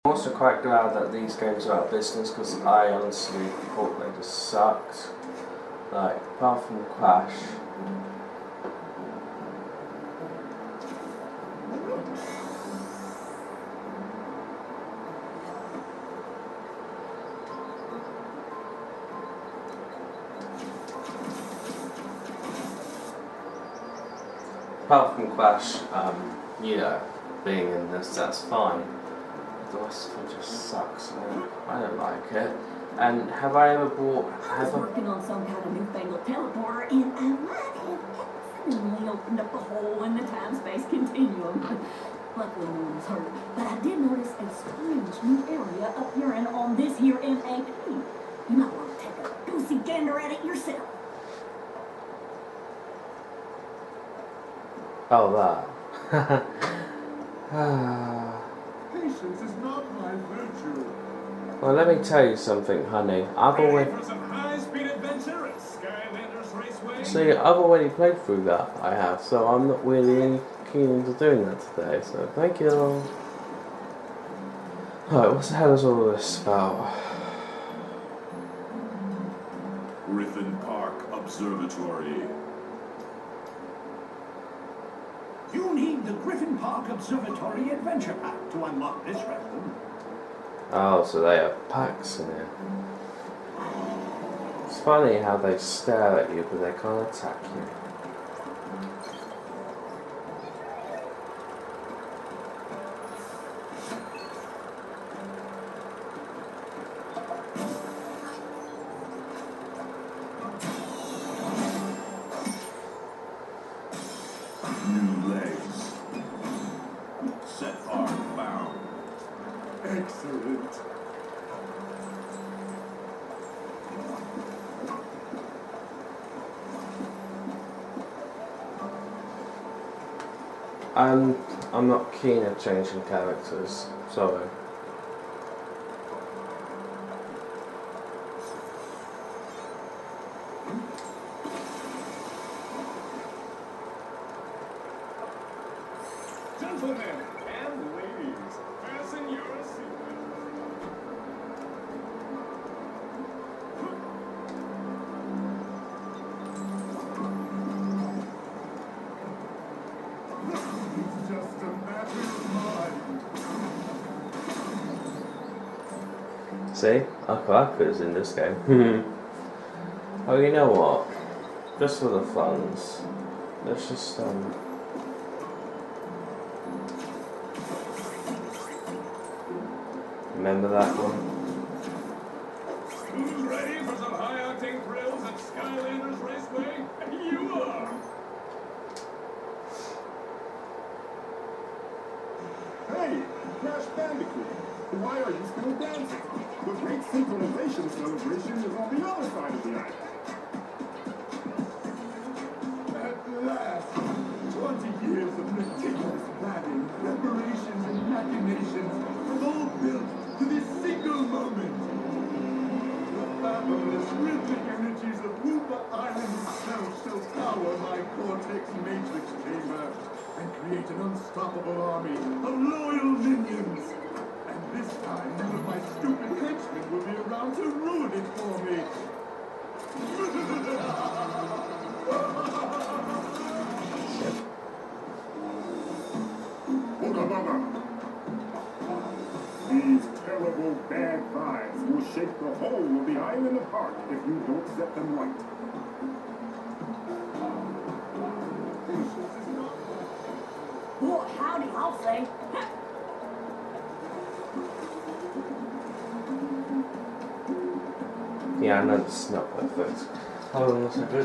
I'm also quite glad that these games are out of business because I honestly thought they just sucked. Like, apart from Crash. Apart from Crash, you know, being in this, that's fine. The rest of it just sucks. I don't like it. And have I ever bought? I was working on some kind of newfangled teleporter, and I might have accidentally opened up a hole in the time-space continuum. Luckily, no one was hurt. But I did notice a strange new area appearing on this here MAP. You might want to take a goosey gander at it yourself. Oh, that. Patience is not my virtue. Well, let me tell you something, honey. I've already played through that. I have, so I'm not really keen into doing that today. So thank you. Alright, what the hell is all this about? Griffin Park Observatory. You need the Griffin Park Observatory Adventure Pack to unlock this restroom. Oh, so they have packs in it. It's funny how they stare at you, but they can't attack you. New legs. Set arm bound. Excellent. I'm not keen at changing characters. Sorry. Gentlemen and ladies, fasten your seatbelts. It's just a matter of time. See? Akaku's in this game. Oh, you know what? Just for the funds. Let's just, remember that one? Who's ready for some high-octane thrills at Skylanders Raceway? You are! Hey, Crash Bandicoot! Why are you still dancing? The great synchronization celebration is on the other side of the island. At last! 20 years of meticulous planning, preparations, and machinations have all built to this single moment. The fathomless rhythmic energies of Woopa Island itself shall power my Cortex Matrix Chamber and create an unstoppable army of loyal minions. And this time, none of my stupid henchmen will be around to ruin it for me. Ooga booga. These terrible bad vibes will shake the whole of the island apart if you don't set them right. Well, howdy, I'll say. Yeah, I know this is not perfect. Hold on a second.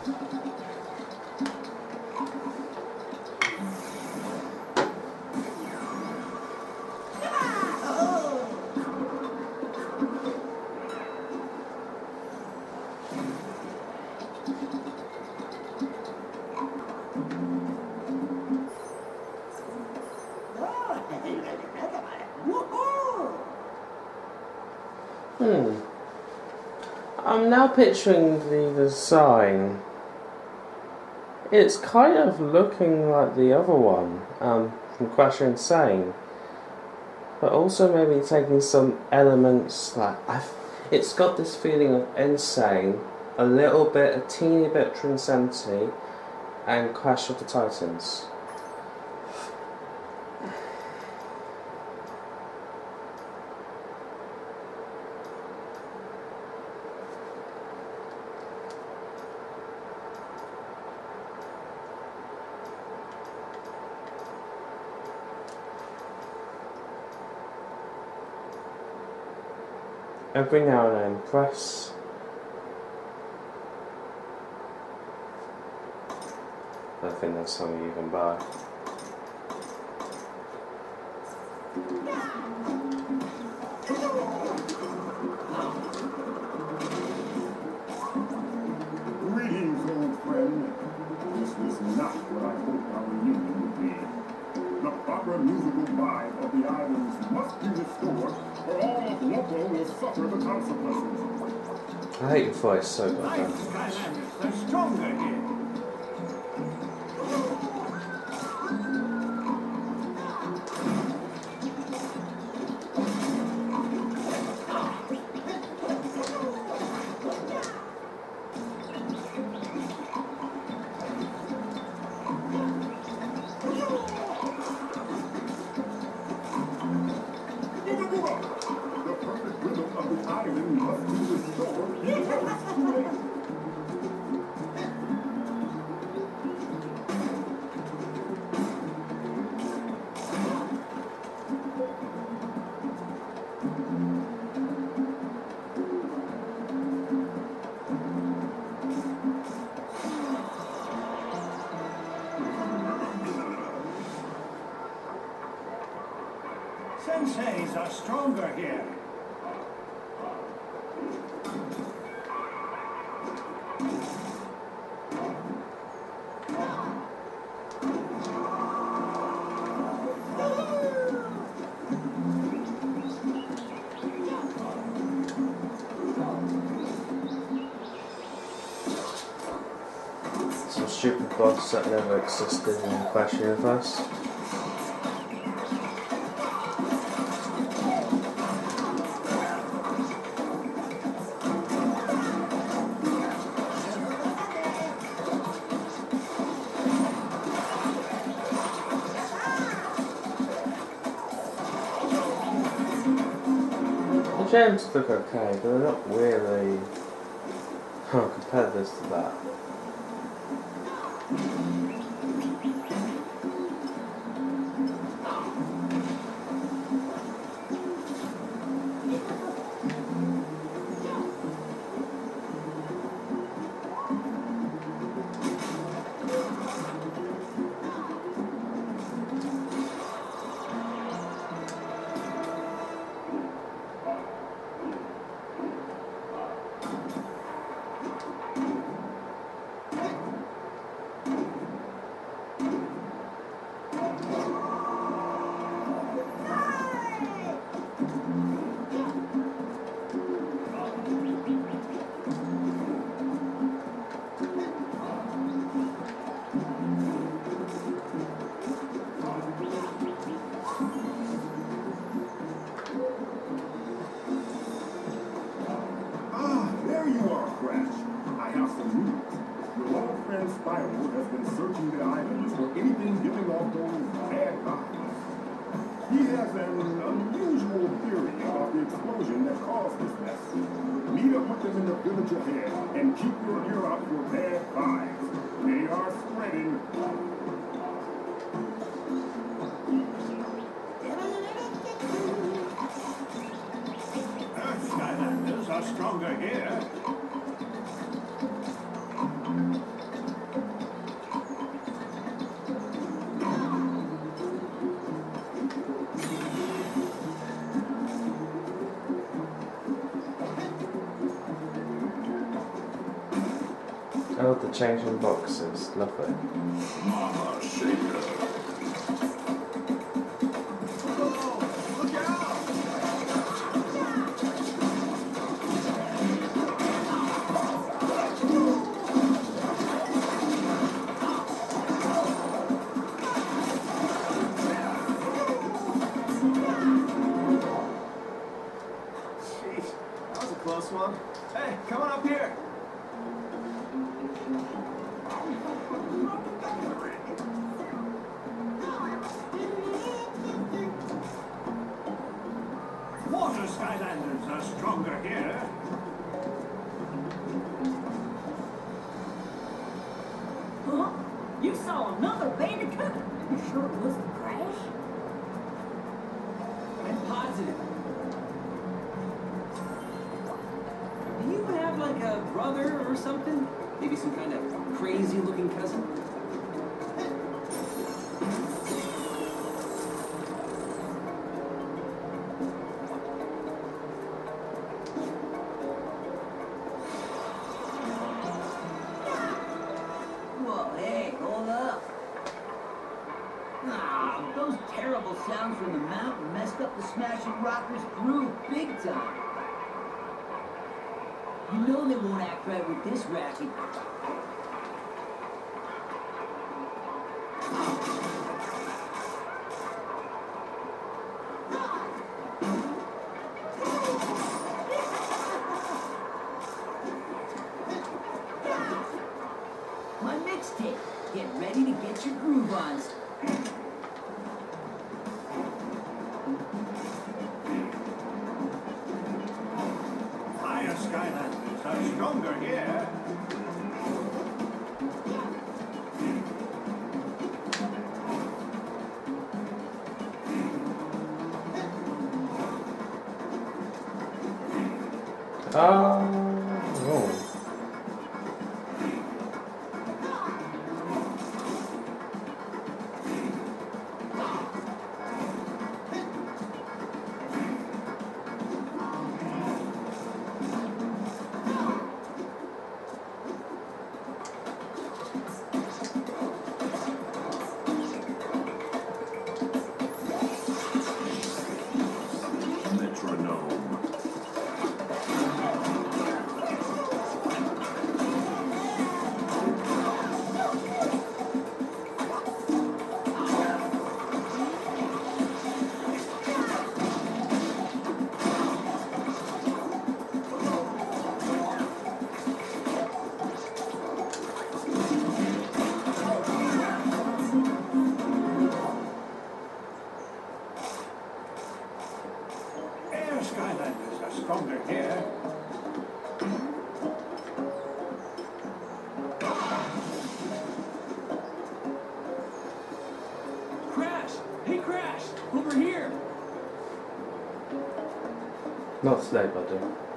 I'm now picturing the design. It's kind of looking like the other one, from Crash Insane. but also maybe taking some elements like it's got this feeling of Insane, a little bit, a teeny bit Trinsanti, and Clash of the Titans. Every now and then, press. I think that's something you can buy. Greetings, old friend. This was not what I hoped our reunion would be. The proper musical vibe of the islands must be restored, or all of Lopo will suffer the consequences. I hate your voice so goddamn Nice much. dynamics. They're stronger here. The perfect rhythm of the island must be restored before it's too late. Senseis are stronger here. Some stupid boss that never existed in the Clash universe. The gems look okay, but they're not really competitors to that. There you are, Crash. I have some news. Your old friend Spyro has been searching the islands for anything giving off those bad vibes. He has an unusual theory about the explosion that caused this mess. Meet up with them in the village ahead and keep your ear out for bad vibes. They are spreading. Earth Skylanders are stronger here. Oh, the changing boxes, lovely. Mama Shaker. Swamp. Hey, come on up here. Water Skylanders are stronger here. Huh? You saw another bandicoot? You sure it wasn't Crash? I'm positive. Do you have like a brother or something? Maybe some kind of crazy looking cousin? Whoa, hey, hold up. Ah, those terrible sounds from the mountain messed up the Smashing Rockers' groove big time. You know they won't act right with this racket. My mixtape. Get ready to get your groove on. Fire Skylanders are stronger here. Oh. Metronome. Air Skylanders are stronger here. Crash! Hey, Crash! Over here! Not today, buddy.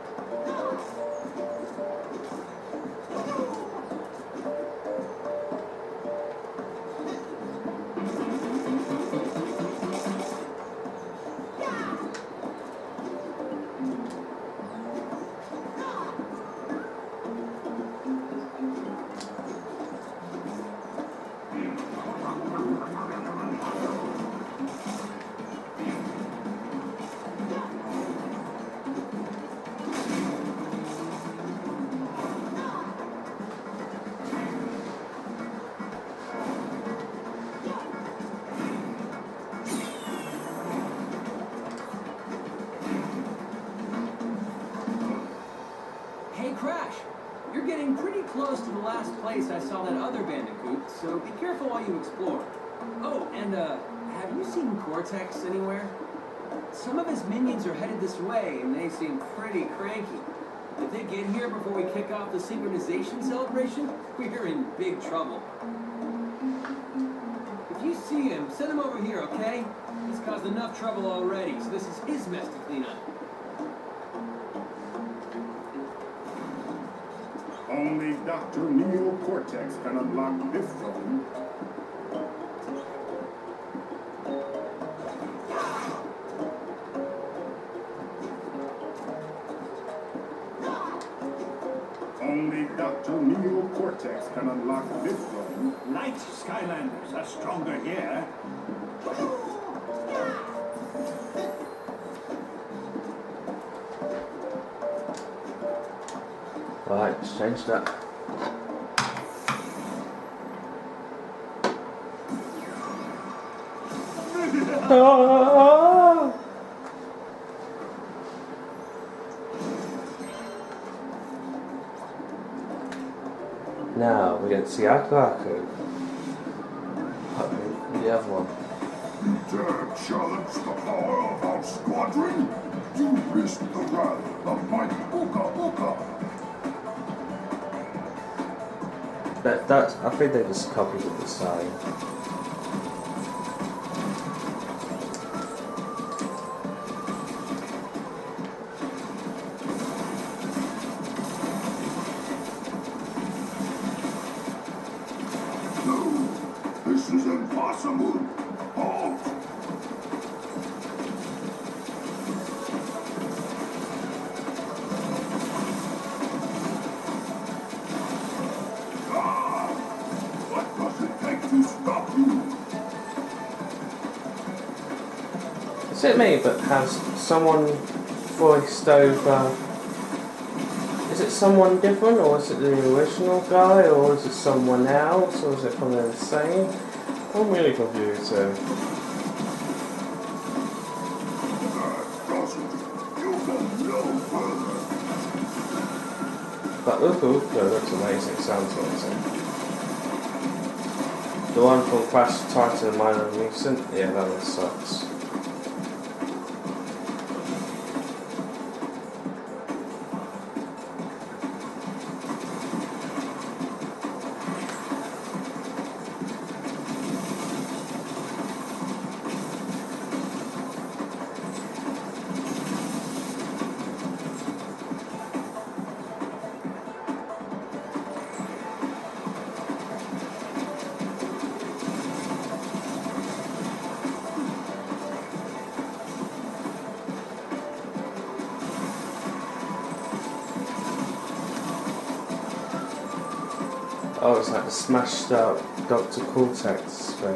Hey, Crash! You're getting pretty close to the last place I saw that other bandicoot, so be careful while you explore. Oh, and, have you seen Cortex anywhere? Some of his minions are headed this way, and they seem pretty cranky. If they get here before we kick off the synchronization celebration, we're in big trouble. If you see him, send him over here, okay? He's caused enough trouble already, so this is his mess to clean up. Only Dr. Neo Cortex can unlock this zone. Only Dr. Neo Cortex can unlock this zone. Light Skylanders are stronger here. Right, let's change that. Now we get to see Aku Aku. The other one. You dare challenge the power of our squadron? You risk the wrath of mighty Uka Uka. That's, I think they just copied the design. No, this is impossible. Halt! What does it take to stop you? Is it me, but has someone voiced over... Is it someone different, or is it the original guy, or is it someone else, or is it from the same? I'm really confused here. That doesn't. You go no further. But Uka Uka looks amazing, sounds amazing. The one from Crash Titan Minor Recent? Yeah, that one sucks. Oh, it's like the smashed up Dr. Cortex thing.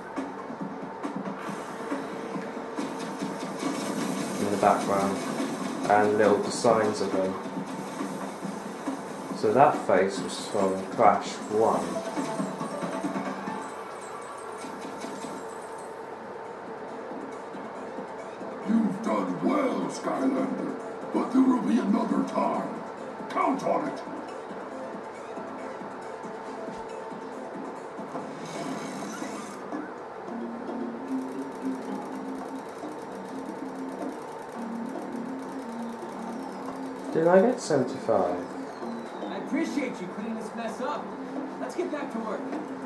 In the background. And little designs of him. So that face was from Crash 1. You've done well, Skylander, but there will be another time. Count on it. Did I get 75? I appreciate you cleaning this mess up. Let's get back to work.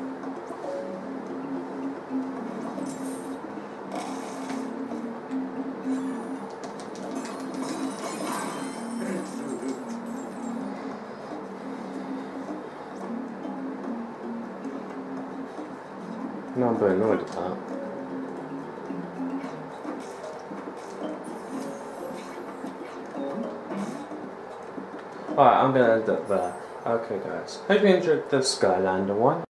No, I'm a bit annoyed at that. Alright, I'm gonna end up there. Okay guys, hope you enjoyed the Skylander one.